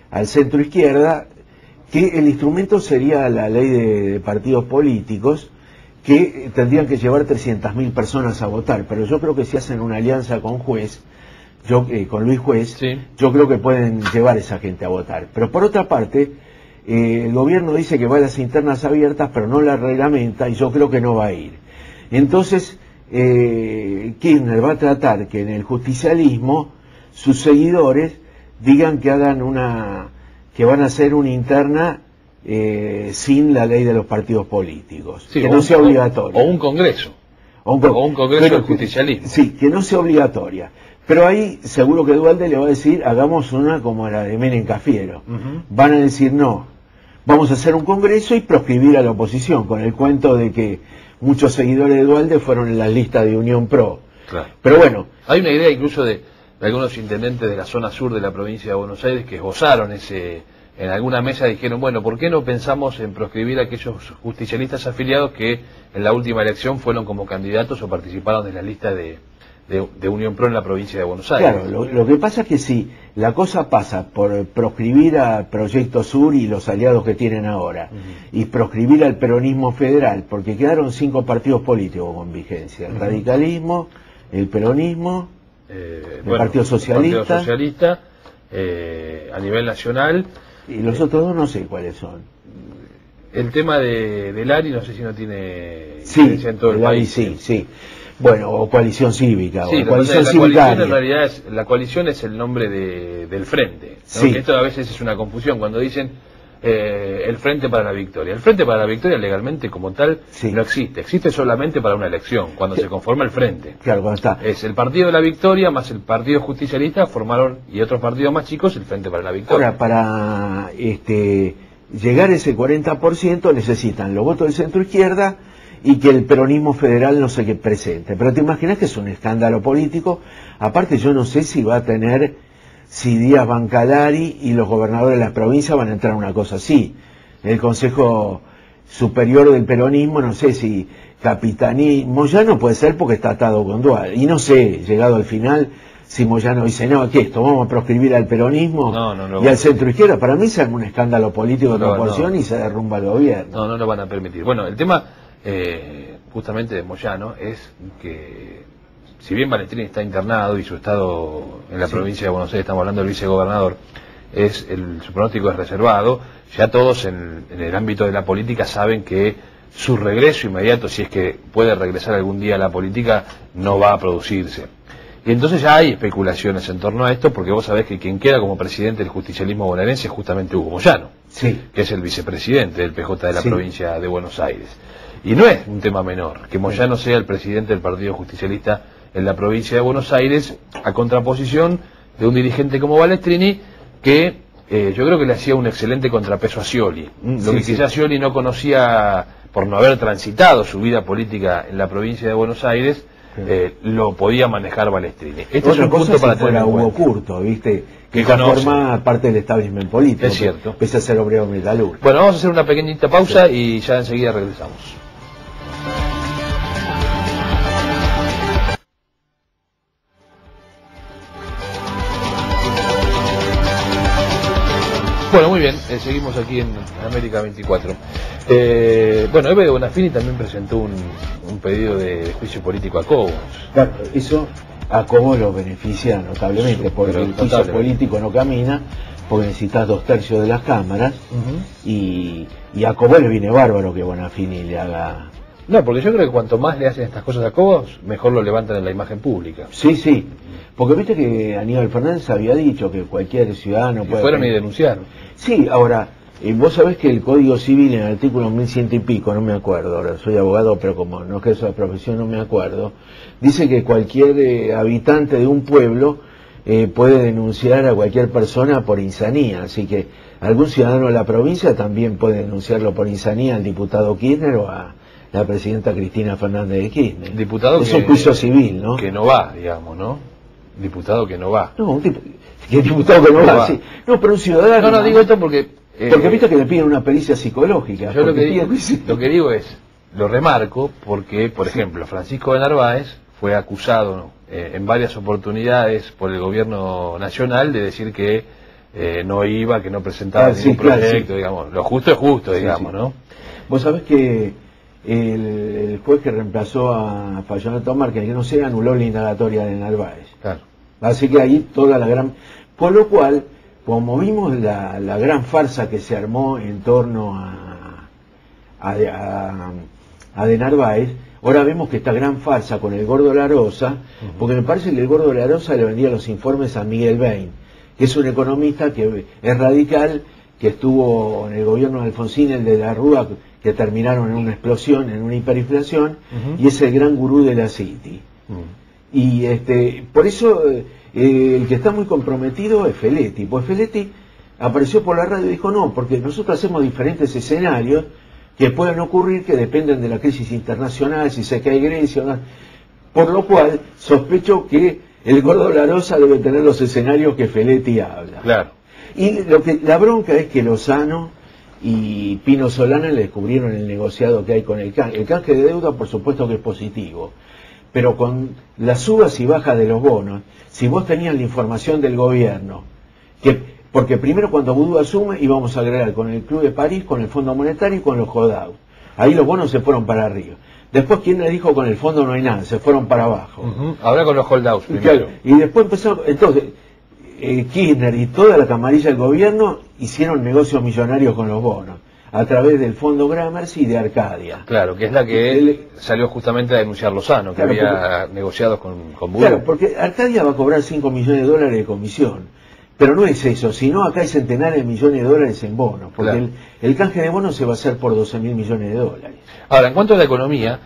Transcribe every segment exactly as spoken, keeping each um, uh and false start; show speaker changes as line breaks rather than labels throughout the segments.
al centro izquierda, que el instrumento sería la ley de, de partidos políticos, que tendrían que llevar trescientas mil personas a votar, pero yo creo que si hacen una alianza con Juez, yo eh, con Luis Juez, sí. yo creo que pueden llevar a esa gente a votar. Pero por otra parte, eh, el gobierno dice que va a las internas abiertas, pero no la reglamenta, y yo creo que no va a ir. Entonces, eh, Kirchner va a tratar que en el justicialismo sus seguidores digan que hagan una, que van a hacer una interna eh, sin la ley de los partidos políticos, sí, que no un, sea obligatoria.
O un congreso.
O un,
o un congreso pero, del justicialismo.
Sí, que no sea obligatoria. Pero ahí seguro que Duhalde le va a decir, hagamos una como la de Menem Cafiero. Uh-huh. Van a decir, no, vamos a hacer un congreso y proscribir a la oposición, con el cuento de que muchos seguidores de Duhalde fueron en la lista de Unión Pro.
Claro.
Pero bueno.
Hay una idea incluso de, de algunos intendentes de la zona sur de la provincia de Buenos Aires que esbozaron ese, en alguna mesa dijeron, bueno, ¿por qué no pensamos en proscribir a aquellos justicialistas afiliados que en la última elección fueron como candidatos o participaron de la lista de... De, de Unión Pro en la provincia de Buenos Aires?
Claro, lo, lo que pasa es que si la cosa pasa por proscribir a Proyecto Sur y los aliados que tienen ahora, uh-huh. y proscribir al peronismo federal, porque quedaron cinco partidos políticos con vigencia, el uh-huh. radicalismo, el peronismo, eh, el bueno, Partido Socialista,
Partido Socialista eh, a nivel nacional,
y los eh, otros dos no sé cuáles son.
El tema de, del A R I no sé si no tiene
sí,
en todo el, el país.
A R I sí, sí. Bueno, o coalición cívica.
Sí,
o coalición
la coalición en realidad es, la coalición es el nombre de, del frente. ¿No? Sí. Que esto a veces es una confusión cuando dicen eh, el Frente para la Victoria. El Frente para la Victoria legalmente como tal sí. no existe. Existe solamente para una elección, cuando sí. se conforma el frente.
Claro, cuando está.
Es el Partido de la Victoria más el Partido Justicialista formaron, y otros partidos más chicos, el Frente para la Victoria.
Ahora, para este llegar a ese cuarenta por ciento necesitan los votos del centro izquierda y que el peronismo federal no se presente. Pero te imaginas que es un escándalo político. Aparte yo no sé si va a tener, si Díaz Bancalari y los gobernadores de las provincias van a entrar a una cosa así. El Consejo Superior del Peronismo, no sé si Capitaní, Moyano puede ser porque está atado con Duhalde. Y no sé, llegado al final, si Moyano dice, no, ¿qué esto? ¿Vamos a proscribir al peronismo
no, no, no,
y al centro izquierda? Para mí se arma un escándalo político de
no,
proporción
no.
y se derrumba el gobierno.
No, no lo van a permitir. Bueno, el tema... Eh, justamente de Moyano es que si bien Balestrini está internado y su estado en la sí. provincia de Buenos Aires, estamos hablando del vicegobernador, es el, su pronóstico es reservado, ya todos en, en el ámbito de la política saben que su regreso inmediato, si es que puede regresar algún día a la política, no va a producirse. Y entonces ya hay especulaciones en torno a esto, porque vos sabés que quien queda como presidente del justicialismo bonaerense es justamente Hugo Moyano,
sí.
que es el vicepresidente del P J de la
sí.
provincia de Buenos Aires. Y no es un tema menor, que Moyano sea el presidente del Partido Justicialista en la provincia de Buenos Aires, a contraposición de un dirigente como Balestrini, que eh, yo creo que le hacía un excelente contrapeso a Scioli. Lo sí, que sí. quizás Scioli no conocía por no haber transitado su vida política en la provincia de Buenos Aires, sí. eh, lo podía manejar Balestrini. Este
Otra
es un punto
cosa
para
si fuera
tener
Hugo Curto, ¿viste? Que,
que
forma parte del establishment político.
Es cierto.
Pese a ser obrero metalúrgico.
Bueno, vamos a hacer una pequeñita pausa sí. y ya enseguida regresamos. Bueno, muy bien, eh, seguimos aquí en América veinticuatro. Eh, bueno, Eve de Bonafini también presentó un, un pedido de juicio político a Cobos.
Claro, eso a Cobos lo beneficia notablemente, porque el juicio político no camina, porque necesitas dos tercios de las cámaras, uh-huh. y, y a Cobos le viene bárbaro que Bonafini le haga...
No, porque yo creo que cuanto más le hacen estas cosas a Cobos, mejor lo levantan en la imagen pública.
Sí, sí, porque viste que Aníbal Fernández había dicho que cualquier ciudadano
y
puede...
fueron y denunciaron.
Sí, ahora, eh, vos sabés que el Código Civil en el artículo mil cien y pico, no me acuerdo, ahora soy abogado, pero como no es la profesión no me acuerdo, dice que cualquier eh, habitante de un pueblo eh, puede denunciar a cualquier persona por insanía, así que algún ciudadano de la provincia también puede denunciarlo por insanía al diputado Kirchner o a la presidenta Cristina Fernández de Kirchner.
Diputado
es
que,
un juicio civil, ¿no?
Que no va, digamos, ¿no? Diputado que no va.
No, un tipo, que diputado que no, no va, va, sí. No, pero un ciudadano...
No, no, digo esto porque...
Eh, porque viste que le piden una pericia psicológica.
Yo lo que, digo, lo que digo es, lo remarco porque, por sí. ejemplo, Francisco de Narváez fue acusado eh, en varias oportunidades por el gobierno nacional de decir que eh, no iba, que no presentaba
ah,
ningún
sí, claro,
proyecto,
sí.
digamos. Lo justo es justo,
Sí,
digamos,
sí.
¿no?
Vos sabés que el, el juez que reemplazó a Fortunato Márquez, que no se anuló la indagatoria de Narváez.
Claro.
Así que ahí toda la gran... Por lo cual, como vimos la, la gran farsa que se armó en torno a, a, a, a de Narváez, ahora vemos que esta gran farsa con el Gordo Larosa, uh-huh. porque me parece que el Gordo Larosa le vendía los informes a Miguel Bain, que es un economista que es radical, que estuvo en el gobierno de Alfonsín, el de la Rúa, que terminaron en una explosión, en una hiperinflación, uh-huh. y es el gran gurú de la City. Uh-huh. Y este, por eso eh, el que está muy comprometido es Feletti. Pues Feletti apareció por la radio y dijo no, porque nosotros hacemos diferentes escenarios que pueden ocurrir, que dependen de la crisis internacional, si se cae Grecia o no. Por lo cual sospecho que el Gordo Larosa debe tener los escenarios que Feletti habla.
Claro.
Y lo que la bronca es que Lozano y Pino Solana le descubrieron el negociado que hay con el canje. El canje de deuda, por supuesto que es positivo, pero con las subas y bajas de los bonos, si vos tenías la información del gobierno, que porque primero cuando Vudú asume íbamos a agregar con el Club de París, con el Fondo Monetario y con los Jodau. Ahí los bonos se fueron para arriba. Después, ¿quién le dijo con el fondo no hay nada? Se fueron para abajo.
Uh-huh. Ahora con los holdouts primero.
Claro. Y después empezó, entonces, eh, Kirchner y toda la camarilla del gobierno hicieron negocios millonarios con los bonos, a través del Fondo Gramercy y de Arcadia.
Claro, que es la que él salió justamente a denunciar Lozano, que claro, había porque, negociado con, con Vudú.
Claro, porque Arcadia va a cobrar cinco millones de dólares de comisión. Pero no es eso, sino acá hay centenares de millones de dólares en bonos, porque claro. el, el canje de bonos se va a hacer por doce mil millones de dólares.
Ahora, en cuanto a la economía,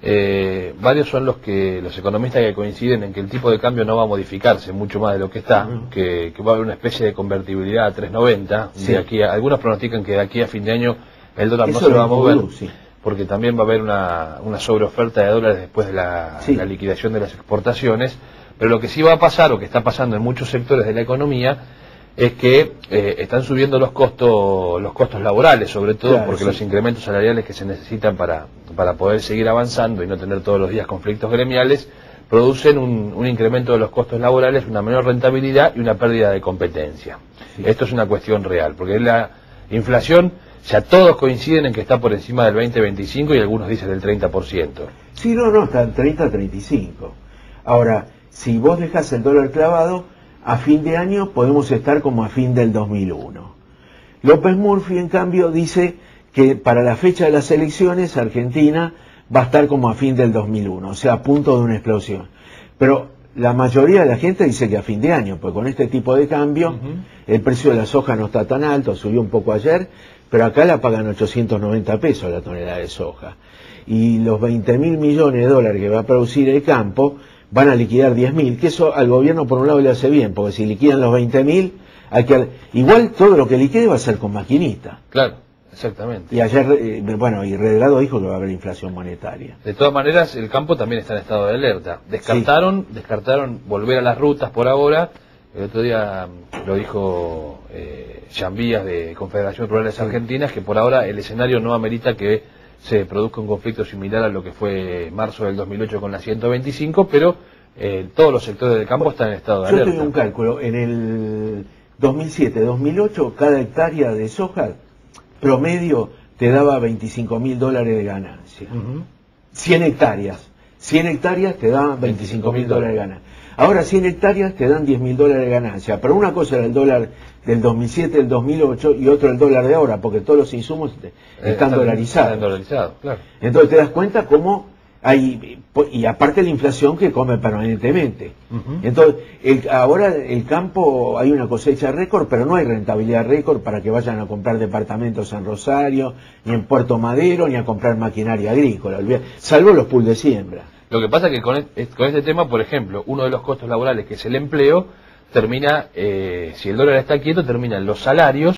eh, varios son los que los economistas que coinciden en que el tipo de cambio no va a modificarse mucho más de lo que está, uh-huh. que, que va a haber una especie de convertibilidad a tres noventa. Sí. De aquí a, algunos pronostican que de aquí a fin de año el dólar eso no se va a mover, Vudú, sí. porque también va a haber una, una sobreoferta de dólares después de la, sí. la liquidación de las exportaciones. Pero lo que sí va a pasar, o que está pasando en muchos sectores de la economía, es que eh, están subiendo los costos los costos laborales, sobre todo claro, porque sí. los incrementos salariales que se necesitan para, para poder seguir avanzando y no tener todos los días conflictos gremiales, producen un, un incremento de los costos laborales, una menor rentabilidad y una pérdida de competencia. Sí. Esto es una cuestión real, porque la inflación, ya todos coinciden en que está por encima del veinte a veinticinco y algunos dicen del treinta por ciento.
Sí, no, no, está en treinta a treinta y cinco. Ahora, si vos dejás el dólar clavado, a fin de año podemos estar como a fin del dos mil uno. López Murphy, en cambio, dice que para la fecha de las elecciones Argentina va a estar como a fin del dos mil uno, o sea, a punto de una explosión. Pero la mayoría de la gente dice que a fin de año, pues con este tipo de cambio, uh-huh. el precio de la soja no está tan alto, subió un poco ayer, pero acá la pagan ochocientos noventa pesos la tonelada de soja. Y los veinte mil millones de dólares que va a producir el campo, van a liquidar diez mil, que eso al gobierno por un lado le hace bien, porque si liquidan los veinte mil, hay que igual todo lo que liquide va a ser con maquinita.
Claro, exactamente.
Y ayer, eh, bueno, y Redrado dijo que va a haber inflación monetaria.
De todas maneras, el campo también está en estado de alerta. Descartaron, sí. descartaron volver a las rutas por ahora. El otro día lo dijo eh, Jean Vías de Confederación Rurales sí. Argentinas, que por ahora el escenario no amerita que se produzca un conflicto similar a lo que fue marzo del dos mil ocho con la ciento veinticinco, pero eh, todos los sectores del campo están en estado de
Yo
alerta.
Yo tengo un cálculo, en el dos mil siete dos mil ocho cada hectárea de soja promedio te daba veinticinco mil dólares de ganancia. Uh-huh. cien hectáreas, cien hectáreas te daban veinticinco mil dólares de ganancia. Ahora cien hectáreas te dan diez mil dólares de ganancia, pero una cosa era el dólar del dos mil siete, del dos mil ocho y otro el dólar de ahora, porque todos los insumos están, eh, están dolarizados. Están
dolarizados, claro.
Entonces te das cuenta cómo hay, y aparte la inflación que come permanentemente. Uh-huh. Entonces, el, ahora el campo hay una cosecha récord, pero no hay rentabilidad récord para que vayan a comprar departamentos en Rosario, ni en Puerto Madero, ni a comprar maquinaria agrícola, salvo los pools de siembra.
Lo que pasa es que con este, con este tema, por ejemplo, uno de los costos laborales, que es el empleo, termina, eh, si el dólar está quieto, terminan los salarios